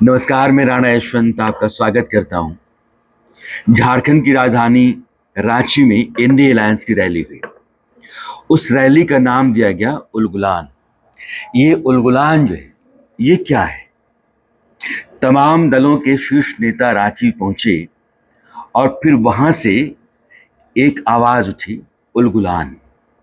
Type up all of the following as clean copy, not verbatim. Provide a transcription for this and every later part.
नमस्कार, मैं राणा यशवंत आपका स्वागत करता हूं। झारखंड की राजधानी रांची में इंडी अलायंस की रैली हुई। उस रैली का नाम दिया गया उलगुलान। ये उलगुलान जो है, ये क्या है? तमाम दलों के शीर्ष नेता रांची पहुंचे और फिर वहां से एक आवाज उठी, उलगुलान।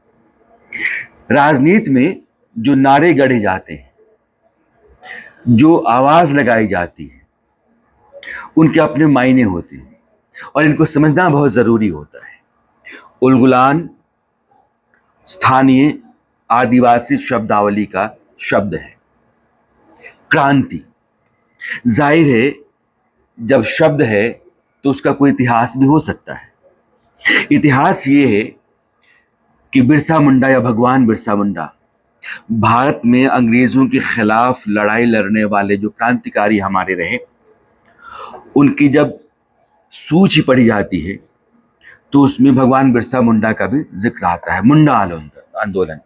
राजनीति में जो नारे गढ़े जाते हैं, जो आवाज लगाई जाती है, उनके अपने मायने होते हैं और इनको समझना बहुत जरूरी होता है। उलगुलान स्थानीय आदिवासी शब्दावली का शब्द है। क्रांति, जाहिर है जब शब्द है तो उसका कोई इतिहास भी हो सकता है। इतिहास ये है कि बिरसा मुंडा या भगवान बिरसा मुंडा भारत में अंग्रेजों के खिलाफ लड़ाई लड़ने वाले जो क्रांतिकारी हमारे रहे, उनकी जब सूची पढ़ी जाती है तो उसमें भगवान बिरसा मुंडा का भी जिक्र आता है। मुंडा आंदोलन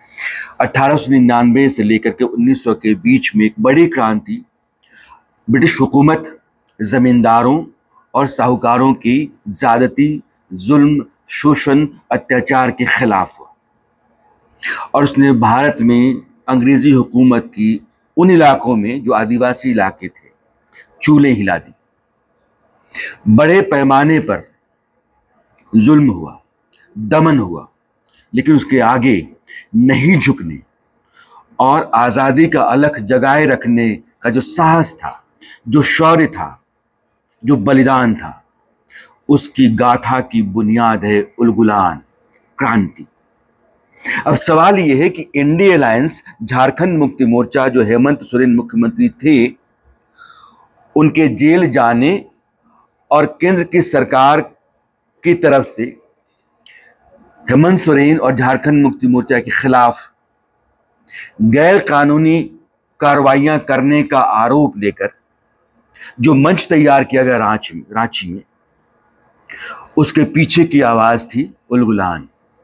1899 से लेकर के 1900 के बीच में एक बड़ी क्रांति ब्रिटिश हुकूमत, जमींदारों और साहूकारों की ज्यादती, जुल्म, शोषण, अत्याचार के खिलाफ हुआ और उसने भारत में अंग्रेजी हुकूमत की उन इलाकों में जो आदिवासी इलाके थे, चूल्हे हिला दी। बड़े पैमाने पर जुल्म हुआ, दमन हुआ, लेकिन उसके आगे नहीं झुकने और आजादी का अलख जगाए रखने का जो साहस था, जो शौर्य था, जो बलिदान था, उसकी गाथा की बुनियाद है उलगुलान, क्रांति। अब सवाल यह है कि इंडी अलायंस, झारखंड मुक्ति मोर्चा, जो हेमंत सोरेन मुख्यमंत्री थे, उनके जेल जाने और केंद्र की सरकार की तरफ से हेमंत सोरेन और झारखंड मुक्ति मोर्चा के खिलाफ गैर कानूनी कार्रवाइयां करने का आरोप लेकर जो मंच तैयार किया गया रांची में, उसके पीछे की आवाज थी उलगुलान।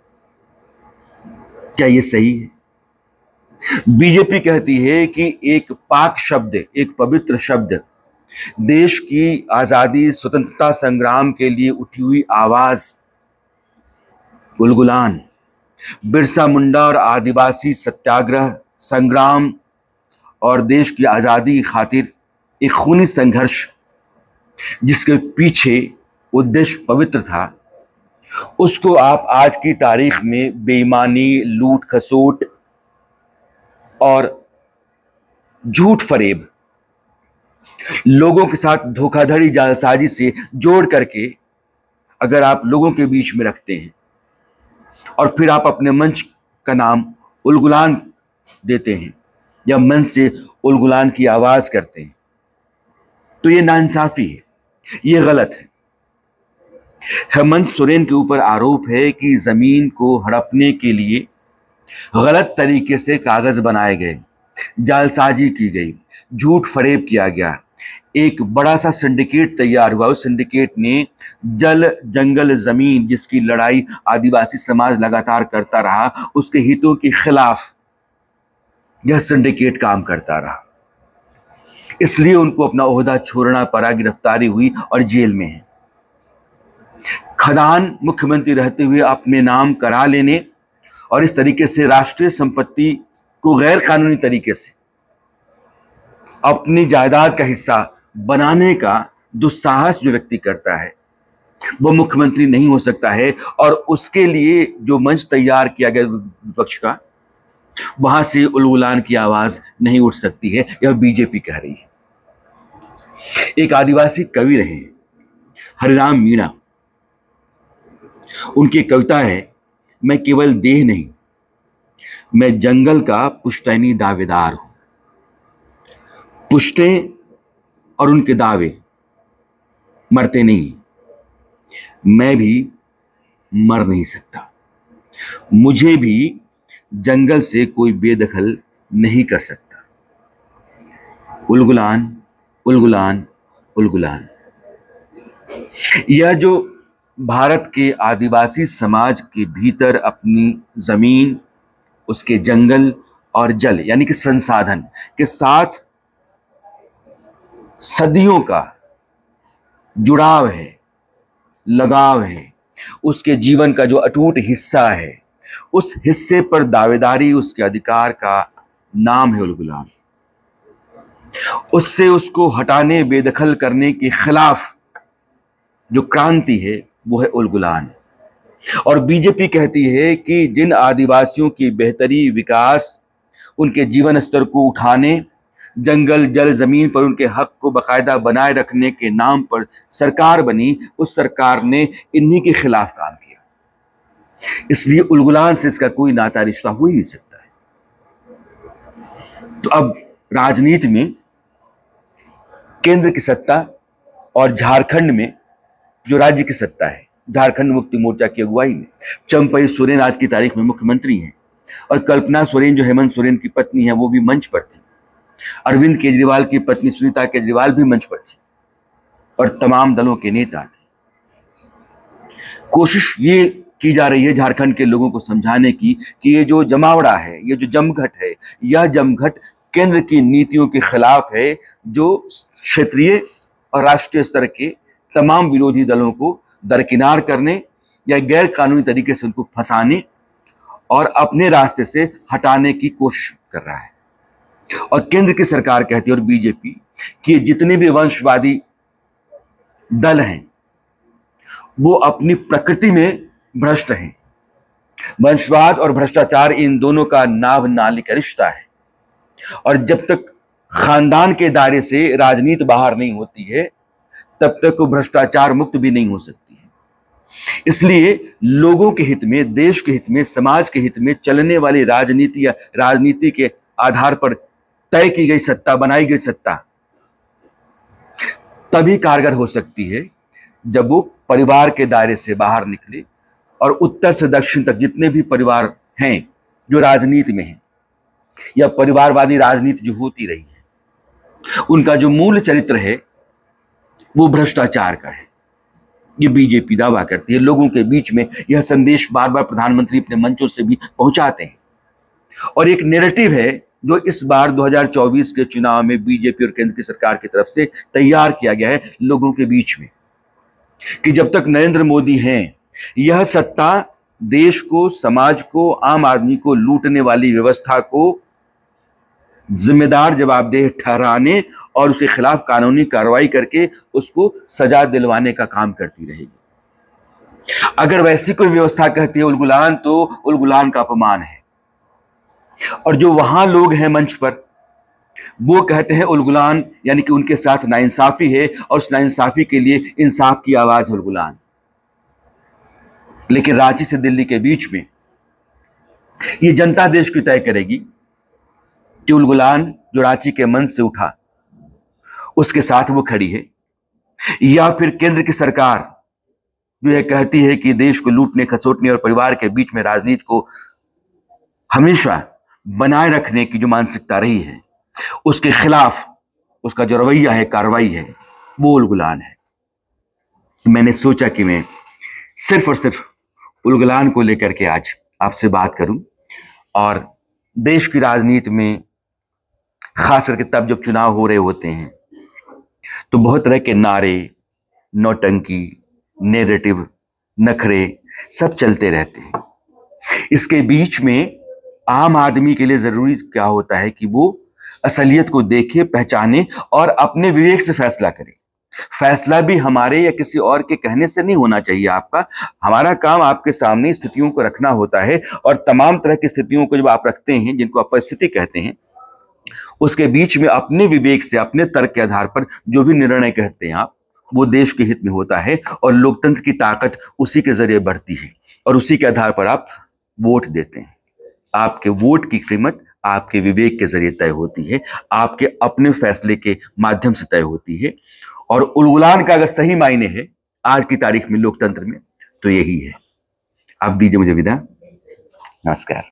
क्या ये सही है? बीजेपी कहती है कि एक पाक शब्द, एक पवित्र शब्द, देश की आजादी, स्वतंत्रता संग्राम के लिए उठी हुई आवाज उलगुलान, बिरसा मुंडा और आदिवासी सत्याग्रह, संग्राम और देश की आजादी की खातिर एक खूनी संघर्ष जिसके पीछे उद्देश्य पवित्र था, उसको आप आज की तारीख में बेईमानी, लूट खसोट और झूठ फरेब, लोगों के साथ धोखाधड़ी, जालसाजी से जोड़ करके अगर आप लोगों के बीच में रखते हैं और फिर आप अपने मंच का नाम उलगुलान देते हैं या मंच से उलगुलान की आवाज करते हैं, तो ये नाइंसाफी है, ये गलत है। हेमंत सोरेन के ऊपर आरोप है कि जमीन को हड़पने के लिए गलत तरीके से कागज बनाए गए, जालसाजी की गई, झूठ फरेब किया गया, एक बड़ा सा सिंडिकेट तैयार हुआ। उस सिंडिकेट ने जल, जंगल, जमीन, जिसकी लड़ाई आदिवासी समाज लगातार करता रहा, उसके हितों के खिलाफ यह सिंडिकेट काम करता रहा। इसलिए उनको अपना ओहदा छोड़ना पड़ा, गिरफ्तारी हुई और जेल में है। खदान मुख्यमंत्री रहते हुए अपने नाम करा लेने और इस तरीके से राष्ट्रीय संपत्ति को गैर कानूनी तरीके से अपनी जायदाद का हिस्सा बनाने का दुस्साहस जो व्यक्ति करता है, वो मुख्यमंत्री नहीं हो सकता है। और उसके लिए जो मंच तैयार किया गया विपक्ष का, वहां से उलगुलान की आवाज नहीं उठ सकती है, यह बीजेपी कह रही है। एक आदिवासी कवि रहे हरिराम मीणा, उनकी कविता है, मैं केवल देह नहीं, मैं जंगल का पुश्तैनी दावेदार हूं। पुश्तें और उनके दावे मरते नहीं, मैं भी मर नहीं सकता, मुझे भी जंगल से कोई बेदखल नहीं कर सकता। उलगुलान, उलगुलान, उलगुलान। यह जो भारत के आदिवासी समाज के भीतर अपनी जमीन, उसके जंगल और जल यानी कि संसाधन के साथ सदियों का जुड़ाव है, लगाव है, उसके जीवन का जो अटूट हिस्सा है, उस हिस्से पर दावेदारी उसके अधिकार का नाम है उल गुलान। उससे उसको हटाने, बेदखल करने के खिलाफ जो क्रांति है वो है उल गुलान। और बीजेपी कहती है कि जिन आदिवासियों की बेहतरी, विकास, उनके जीवन स्तर को उठाने, जंगल जल जमीन पर उनके हक को बाकायदा बनाए रखने के नाम पर सरकार बनी, उस सरकार ने इन्हीं के खिलाफ काम किया। इसलिए उल गुलान से इसका कोई नाता रिश्ता हो ही नहीं सकता है। तो अब राजनीति में केंद्र की सत्ता और झारखंड में जो राज्य की सत्ता है, झारखंड मुक्ति मोर्चा की अगुवाई में चंपई सोरेन आज की तारीख में मुख्यमंत्री हैं, और कल्पना सोरेन जो हेमंत सोरेन की पत्नी है वो भी मंच पर थी। अरविंद केजरीवाल की पत्नी सुनीता केजरीवाल भी मंच पर थी, और तमाम दलों के नेता थे। कोशिश ये की जा रही है झारखंड के लोगों को समझाने की कि ये जो जमावड़ा है, ये जो जमघट है, यह जमघट केंद्र की नीतियों के खिलाफ है, जो क्षेत्रीय और राष्ट्रीय स्तर के तमाम विरोधी दलों को दरकिनार करने या गैर कानूनी तरीके से उनको फंसाने और अपने रास्ते से हटाने की कोशिश कर रहा है। और केंद्र की सरकार कहती है और बीजेपी कि जितने भी वंशवादी दल हैं वो अपनी प्रकृति में भ्रष्ट हैं। वंशवाद और भ्रष्टाचार इन दोनों का नाभ नाली का रिश्ता है, और जब तक खानदान के दायरे से राजनीति बाहर नहीं होती है तब तक वो भ्रष्टाचार मुक्त भी नहीं हो सकती है। इसलिए लोगों के हित में, देश के हित में, समाज के हित में चलने वाली राजनीति या राजनीति के आधार पर तय की गई सत्ता, बनाई गई सत्ता तभी कारगर हो सकती है जब वो परिवार के दायरे से बाहर निकले, और उत्तर से दक्षिण तक जितने भी परिवार हैं जो राजनीति में हैं या परिवारवादी राजनीति जो होती रही है, उनका जो मूल चरित्र है वो भ्रष्टाचार का है। ये बीजेपी दावा करती है। लोगों के बीच में यह संदेश बार बार प्रधानमंत्री अपने मंचों से भी पहुंचाते हैं, और एक नैरेटिव है जो इस बार 2024 के चुनाव में बीजेपी और केंद्र की सरकार की तरफ से तैयार किया गया है लोगों के बीच में, कि जब तक नरेंद्र मोदी हैं, यह सत्ता देश को, समाज को, आम आदमी को लूटने वाली व्यवस्था को जिम्मेदार, जवाबदेह ठहराने और उसके खिलाफ कानूनी कार्रवाई करके उसको सजा दिलवाने का काम करती रहेगी। अगर वैसी कोई व्यवस्था कहती है उल गुलान, तो उल गुलान का अपमान है। और जो वहां लोग हैं मंच पर, वो कहते हैं उल गुलान यानी कि उनके साथ नाइंसाफी है, और उस नाइंसाफी के लिए इंसाफ की आवाज उल गुलान। लेकिन रांची से दिल्ली के बीच में ये जनता देश की तय करेगी कि उल गुलान जो रांची के मन से उठा उसके साथ वो खड़ी है, या फिर केंद्र की सरकार जो ये कहती है कि देश को लूटने, खसोटने और परिवार के बीच में राजनीति को हमेशा बनाए रखने की जो मानसिकता रही है, उसके खिलाफ उसका जो रवैया है, कार्रवाई है, वो उल गुलान है। मैंने सोचा कि मैं सिर्फ और सिर्फ उल गुलान को लेकर के आज आपसे बात करूं, और देश की राजनीति में खास करके तब जब चुनाव हो रहे होते हैं तो बहुत तरह के नारे, नौटंकी, नैरेटिव, नखरे सब चलते रहते हैं। इसके बीच में आम आदमी के लिए जरूरी क्या होता है कि वो असलियत को देखे, पहचाने और अपने विवेक से फैसला करे। फैसला भी हमारे या किसी और के कहने से नहीं होना चाहिए आपका। हमारा काम आपके सामने स्थितियों को रखना होता है, और तमाम तरह की स्थितियों को जब आप रखते हैं, जिनको आप परिस्थिति कहते हैं, उसके बीच में अपने विवेक से, अपने तर्क के आधार पर जो भी निर्णय कहते हैं आप, वो देश के हित में होता है, और लोकतंत्र की ताकत उसी के जरिए बढ़ती है, और उसी के आधार पर आप वोट देते हैं। आपके वोट की कीमत आपके विवेक के जरिए तय होती है, आपके अपने फैसले के माध्यम से तय होती है। और उल गुलान का अगर सही मायने है आज की तारीख में लोकतंत्र में, तो यही है। आप दीजिए मुझे विदा। नमस्कार।